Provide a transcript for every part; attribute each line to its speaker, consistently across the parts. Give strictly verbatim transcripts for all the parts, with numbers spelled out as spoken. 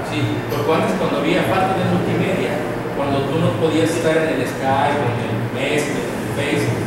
Speaker 1: Sí, porque antes cuando había falta de multimedia, cuando tú no podías estar en el Skype, en el Messenger, en el Facebook,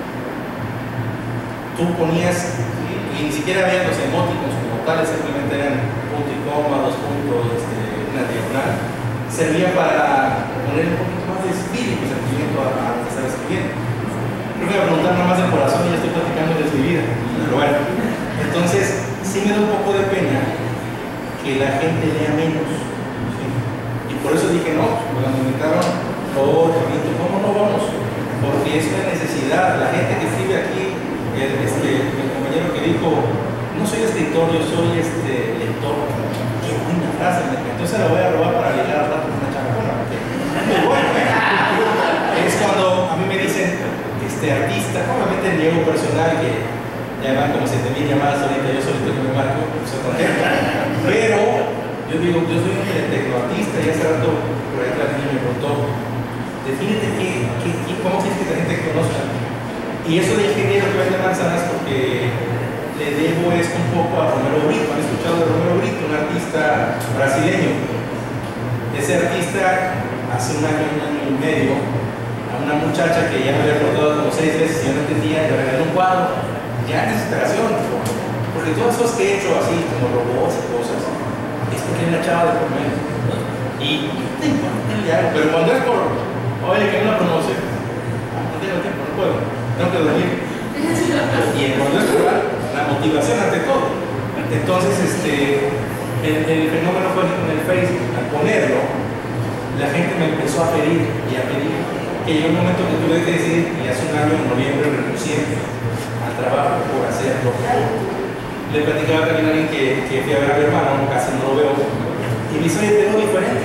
Speaker 1: tú ponías, y ni siquiera había los emoticons como tales, simplemente eran punto y coma, dos puntos, este, una diagonal, servía para poner un poquito más de espíritu, sentimiento a, a lo que estaba escribiendo. Creo que voy a preguntar nada más del corazón y ya estoy platicando de mi vida. Pero bueno, entonces sí me da un poco de pena que la gente lea menos. ¿Sí? Y por eso dije, no, cuando me invitaron, oh, bonito, ¿cómo no vamos? Porque es una necesidad. La gente que escribe aquí, el, este, el compañero que dijo, no soy escritor, yo soy este, lector. Qué buena frase, entonces la voy a robar para llegar al rato con una chacona. Muy bueno, ¿eh? Es cuando a mí me dicen, este artista, obviamente el ego personal, que ya van como siete mil llamadas ahorita, yo solito que me marco, soy contento. Pero yo digo, yo soy un tecnoartista y hace rato por ahí la niña me preguntó, defínete qué, qué, qué, cómo quieres que la gente te conozca. Y eso de ingeniero que vende manzanas, porque le debo es un poco a Romero Brito. Han escuchado de Romero Brito, un artista brasileño. Ese artista hace un año, un año y medio, a una muchacha que ya me había preguntado como seis veces y yo no entendía, le regalé un cuadro, ya en desesperación, porque todas las cosas que he hecho así, como robots y cosas, es porque hay una chava de por medio. Y no te importa el diálogo, pero cuando es por, oye, que no la promoce, no tengo tiempo, no puedo, tengo que dormir. Y cuando es por la motivación ante todo. Entonces, este, el, el fenómeno fue con el Facebook, al ponerlo, la gente me empezó a pedir y a pedir. Que llegó un momento que tuve que decir, y hace un año, en noviembre, renuncié al trabajo por hacerlo. Le platicaba también a alguien que, que fui a ver a mi hermano, casi no lo veo, y me dice, oye, te veo diferente.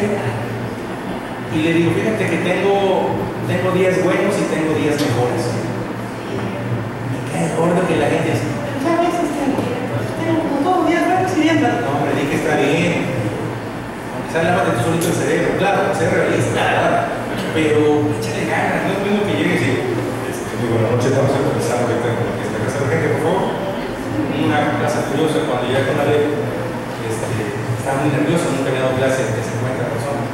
Speaker 1: Y le digo, fíjate que tengo, tengo días buenos y tengo días mejores. Me cae gordo que la gente dice, ¿sabes? Tengo todos días buenos y días malos. No, hombre, di que está bien. Aunque sea la de tu solito el cerebro, claro, ser realista, claro. Pero échale ganas, no es lo mismo que llegues y este, digo, buenas noches, vamos a comenzar lo que tengo aquí esta casa de gente, por favor. Una casa curiosa, cuando llegué con la ley, este, estaba muy nervioso, nunca había dado clase de cincuenta personas.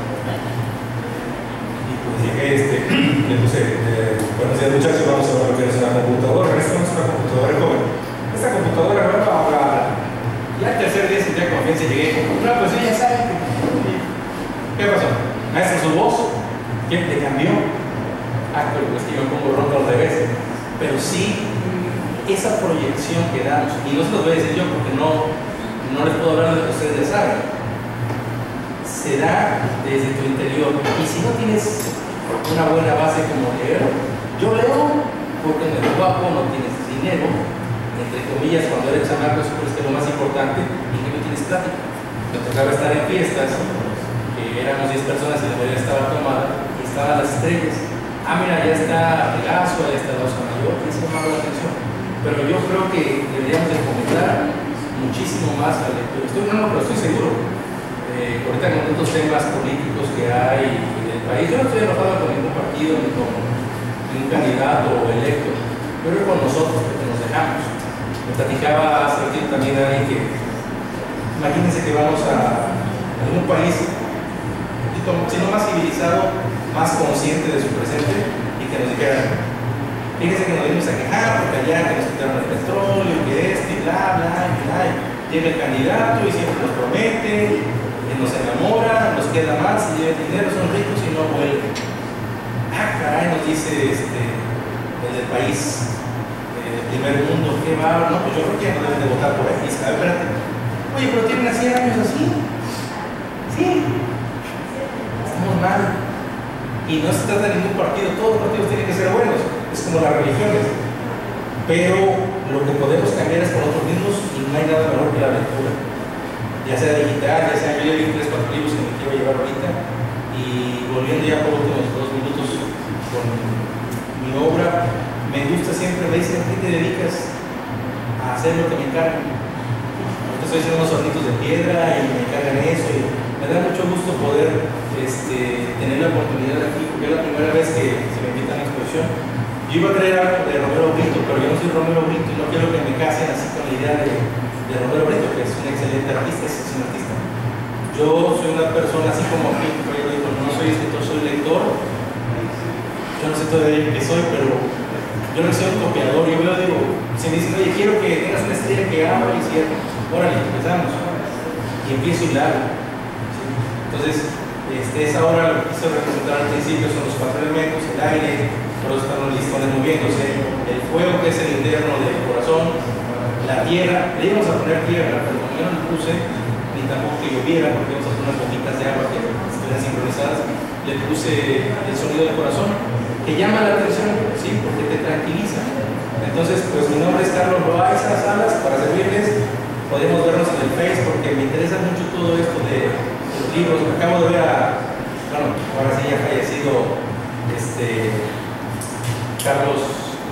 Speaker 1: Y pues llegué, este, le puse, eh, buenos días muchachos, vamos a ver lo que es una computadora. Esta no es una computadora joven. Esta computadora va a hablar. Ya el tercer día sentía confianza y llegué, no, pues ella sabe. ¿Qué pasó? Maestra, su voz. ¿Quién te cambió? Ah, pero pues que yo pongo ronda al revés. Pero sí, esa proyección que damos, y no se los voy a decir yo porque no, no les puedo hablar de lo que ustedes ya saben, se da desde tu interior. Y si no tienes una buena base como leer, yo leo porque me veo guapo, no tienes dinero, entre comillas, cuando eres chamaco, eso es lo más importante, y que no tienes plática. Me tocaba estar en fiestas, que éramos diez personas y la mayoría estaba tomada. Estaban las estrellas. Ah, mira, ya está Pegaso, ya está la Osa Mayor, y eso me llamó la atención. Pero yo creo que deberíamos de fomentar muchísimo más la lectura. Estoy, no, pero estoy seguro. Eh, ahorita con tantos temas políticos que hay en el país, yo no estoy enojado con ningún partido ni con ningún candidato o electo, pero es con nosotros que nos dejamos. Me platicaba hace tiempo también alguien que, imagínense que vamos a algún país, sino más civilizado, más consciente de su presente, y que nos dijeran, fíjense que nos venimos a quejar porque allá que nos quitaron el petróleo, que esto y bla, bla, y bla, y llega el candidato y siempre nos promete, y nos enamora, nos queda más, y lleva dinero, son ricos y no vuelven. Ah, caray, nos dice este, el del país, el primer mundo, ¿qué va? No, pues yo creo que ya no deben de votar por él. Y dice, a ver, espérate, oye, pero tienen cien años así. Sí. Mal. Y no se trata de ningún partido, todos los partidos tienen que ser buenos, es como las religiones, pero lo que podemos cambiar es por nosotros mismos y no hay nada mejor que la lectura, ya sea digital, ya sea, yo ya vi tres, cuatro libros que me quiero llevar ahorita. Y volviendo ya por últimos dos minutos con mi obra, me gusta siempre, me dicen, ¿qué te dedicas? A hacer lo que me encargan. Ahorita estoy haciendo unos hornitos de piedra y me encargan eso, y me da mucho gusto poder Este, tener la oportunidad aquí, porque es la primera vez que se me invita a una exposición. Yo iba a traer algo de Romero Brito, pero yo no soy Romero Brito y no quiero que me casen así con la idea de, de Romero Brito, que es un excelente artista, es un artista. Yo Yo soy una persona así como aquí, yo digo, no soy escritor, soy lector. Yo no sé todavía qué soy, pero yo no soy un copiador. Yo veo, digo, si me dicen, oye, quiero que tengas una estrella que abra y cierre, órale, empezamos. Y empiezo a hilar. ¿Sí? Entonces, este, esa obra lo que quiso representar al principio son los cuatro elementos, el aire, por eso están los listones moviéndose, el fuego que es el interno del corazón, la tierra. Le íbamos a poner tierra, pero como yo no le puse, ni tampoco que lloviera, porque íbamos a poner unas gotitas de agua que estuvieran sincronizadas, le puse el sonido del corazón, que llama la atención, ¿sí? Porque te tranquiliza. Entonces, pues mi nombre es Carlos Loaiza Salas, para servirles. Podemos vernos en el Face porque me interesa mucho todo esto de los libros. Acabo de ver a, bueno, ahora sí ya fallecido, este, Carlos,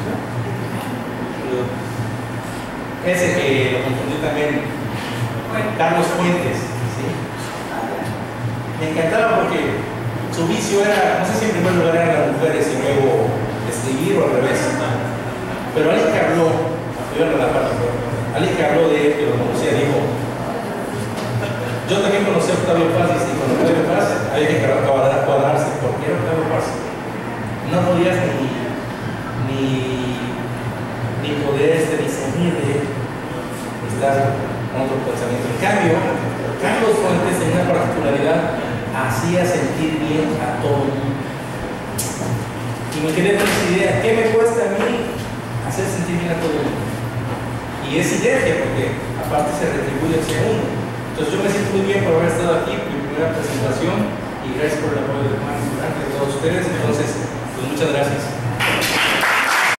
Speaker 1: ese que lo confundí también, Carlos Fuentes, ¿sí? Me encantaba porque su vicio era, no sé si en primer lugar eran las mujeres y luego escribir o al revés, pero alguien que habló, yo no la parte, alguien que habló de él, que lo conocía, dijo, yo también conocí a Octavio Paz, y con Octavio Paz había que cuadrarse, porque era Octavio Paz, no podías ni, ni, ni poder este, discernir de él, estar con otro pensamiento. En cambio, Carlos Fuentes tenía una particularidad, hacía sentir bien a todo el mundo. Y me quedé con esa idea, ¿qué me cuesta a mí hacer sentir bien a todo el mundo? Y es sinergia, porque aparte se retribuye hacia uno. Entonces yo me siento muy bien por haber estado aquí, mi primera presentación, y gracias por el apoyo de Juan y de todos ustedes. Entonces, pues muchas gracias.